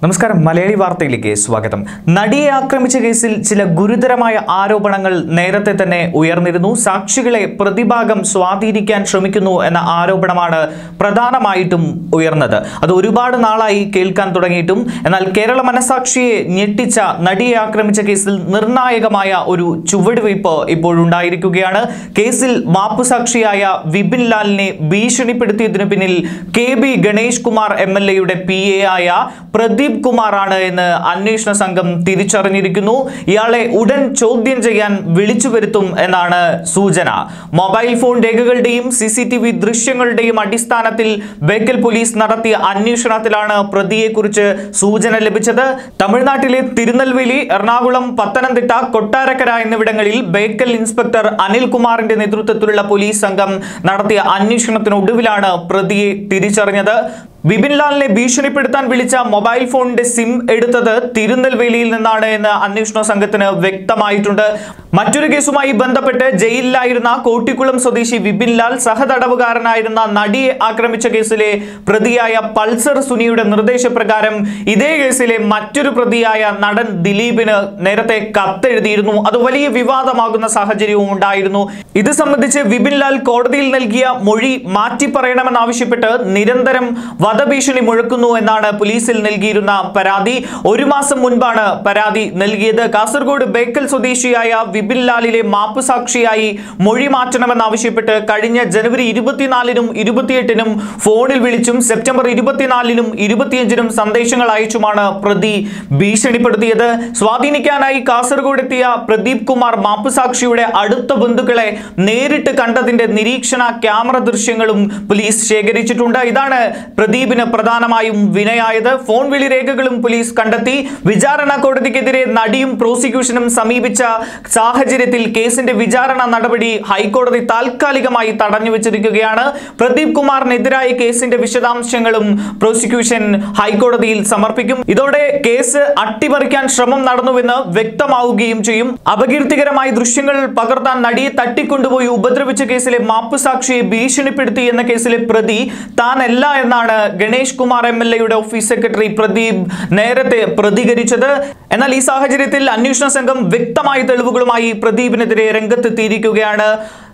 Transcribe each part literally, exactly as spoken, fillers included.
നമസ്കാരം മലയാളി വാർത്തയിലേക്ക് സ്വാഗതം. നടിയെ ആക്രമിച്ച കേസിൽ ചില ഗുരുതരമായ ആരോപണങ്ങൾ നേരത്തെ തന്നെ ഉയർന്നിരുന്നു. സാക്ഷികളെ പ്രതിഭാഗം സ്വാധീനിക്കാൻ ശ്രമിക്കുന്നു എന്ന ആരോപണമാണ് പ്രധാനമായിട്ടും ഉയർന്നത്. അത് ഒരുപാട് നാളായി കേൾക്കാൻ തുടങ്ങിയിട്ടും എന്നാൽ കേരള മനസാക്ഷിയെ ഞെട്ടിച്ച നടിയെ ആക്രമിച്ച കേസിൽ നിർണായകമായ ഒരു ചുവടുവയ്പ് ഇപ്പോഴുണ്ടായിരിക്കുകയാണ്. കേസിൽ മാപ്പുസാക്ഷിയായ വിപിൻ ലാലിനെ ഭീഷണിപ്പെടുത്തിയതിനു പിന്നിൽ K B Ganesh Kumar M L എയുടെ പി എ ആയ പ്രദീപ് കുമാറാണ് എന്ന് അന്വേഷണ സംഘം തിരിച്ചറിഞ്ഞിരിക്കുന്നു. ഇയാളെ ഉടൻ ചോദ്യം ചെയ്യാൻ വിളിച്ചു വരുത്തും എന്നാണ് സൂചന. മൊബൈൽ ഫോൺ രേഖകളുടെയും സി സി ടി വി ദൃശ്യങ്ങളുടെയും അടിസ്ഥാനത്തിൽ ബേക്കൽ പോലീസ് നടത്തിയ അന്വേഷണത്തിലാണ് പ്രതിയെക്കുറിച്ച് സൂചന ലഭിച്ചത്. തമിഴ്നാട്ടിലെ തിരുനെൽവേലി, എറണാകുളം, പത്തനംതിട്ട, കൊട്ടാരക്കര എന്നിവിടങ്ങളിൽ ബേക്കൽ ഇൻസ്പെക്ടർ അനിൽകുമാറിന്റെ നേതൃത്വത്തിലുള്ള പോലീസ് സംഘം നടത്തിയ അന്വേഷണത്തിനൊടുവിലാണ് പ്രതിയെ തിരിച്ചറിഞ്ഞത്. വിപിൻ ലാലിനെ ഭീഷണിപ്പെടുത്താൻ വിളിച്ച മൊബൈൽ ഫോണിന്റെ സിം എടുത്തത് തിരുനെൽവേലിയിൽ നിന്നാണ് എന്ന് അന്വേഷണ സംഘത്തിന് വ്യക്തമായിട്ടുണ്ട്. മറ്റൊരു കേസുമായി ബന്ധപ്പെട്ട് ജയിലിലായിരുന്ന കോട്ടിക്കുളം സ്വദേശി വിപിൻ ലാൽ സഹതടവുകാരനായിരുന്ന നടിയെ ആക്രമിച്ച കേസിലെ പ്രതിയായ പൾസർ സുനിയുടെ നിർദ്ദേശപ്രകാരം ഇതേ കേസിലെ മറ്റൊരു പ്രതിയായ നടൻ ദിലീപിന് നേരത്തെ കത്തെഴുതിയിരുന്നു. അത് വലിയ വിവാദമാകുന്ന സാഹചര്യവും ഉണ്ടായിരുന്നു. ഇത് സംബന്ധിച്ച് വിപിൻ ലാൽ കോടതിയിൽ നൽകിയ മൊഴി മാറ്റിപ്പറയണമെന്നാവശ്യപ്പെട്ട് നിരന്തരം വധഭീഷണി മുഴക്കുന്നു എന്നാണ് പോലീസിൽ നൽകിയിരുന്ന പരാതി. ഒരു മാസം മുൻപാണ് പരാതി നൽകിയത്. കാസർഗോഡ് ബേക്കൽ സ്വദേശിയായ വിപിൻ ലാലിലെ മാപ്പുസാക്ഷിയായി മൊഴി മാറ്റണമെന്നാവശ്യപ്പെട്ട് കഴിഞ്ഞ ജനുവരി ഇരുപത്തിനാലിനും ഇരുപത്തിയെട്ടിനും ഫോണിൽ വിളിച്ചും സെപ്റ്റംബർ ഇരുപത്തിനാലിനും ഇരുപത്തിയഞ്ചിനും സന്ദേശങ്ങൾ അയച്ചുമാണ് പ്രതി ഭീഷണിപ്പെടുത്തിയത്. സ്വാധീനിക്കാനായി കാസർഗോഡ് എത്തിയ പ്രദീപ് കുമാർ മാപ്പുസാക്ഷിയുടെ അടുത്ത ബന്ധുക്കളെ നേരിട്ട് കണ്ടതിന്റെ നിരീക്ഷണ ക്യാമറ ദൃശ്യങ്ങളും പോലീസ് ശേഖരിച്ചിട്ടുണ്ട്. ഇതാണ് പ്രദീപിന് പ്രധാനമായും വിനയായത്. ഫോൺ വിളി രേഖകളും പോലീസ് കണ്ടെത്തി. വിചാരണ കോടതിക്കെതിരെ നടിയും പ്രോസിക്യൂഷനും സമീപിച്ച സാഹചര്യത്തിൽ കേസിന്റെ വിചാരണ നടപടി ഹൈക്കോടതി താൽക്കാലികമായി തടഞ്ഞു വെച്ചിരിക്കുകയാണ്. പ്രദീപ് കുമാറിനെതിരായ കേസിന്റെ വിശദാംശങ്ങളും പ്രോസിക്യൂഷൻ ഹൈക്കോടതിയിൽ സമർപ്പിക്കും. ഇതോടെ കേസ് അട്ടിമറിക്കാൻ ശ്രമം നടന്നുവെന്ന് വ്യക്തമാവുകയും ചെയ്യും. അപകീർത്തികരമായ ദൃശ്യങ്ങൾ പകർത്താൻ നടിയെ തട്ടിക്കൊണ്ടുപോയി ഉപദ്രവിച്ച കേസിലെ മാപ്പുസാക്ഷിയെ ഭീഷണിപ്പെടുത്തി എന്ന കേസിലെ പ്രതി താനല്ല എന്നാണ് ഗണേഷ് കുമാർ എം എൽ എയുടെ ഓഫീസ് സെക്രട്ടറി പ്രദീപ് നേരത്തെ പ്രതികരിച്ചത്. എന്നാൽ ഈ സാഹചര്യത്തിൽ അന്വേഷണ സംഘം വ്യക്തമായ തെളിവുകളുമായി പ്രദീപിനെതിരെ രംഗത്തെത്തിയിരിക്കുകയാണ്.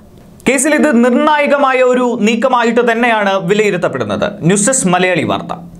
കേസിൽ ഇത് നിർണായകമായ ഒരു നീക്കമായിട്ട് തന്നെയാണ് വിലയിരുത്തപ്പെടുന്നത്. ന്യൂസ് ഡെസ്ക് മലയാളി വാർത്ത.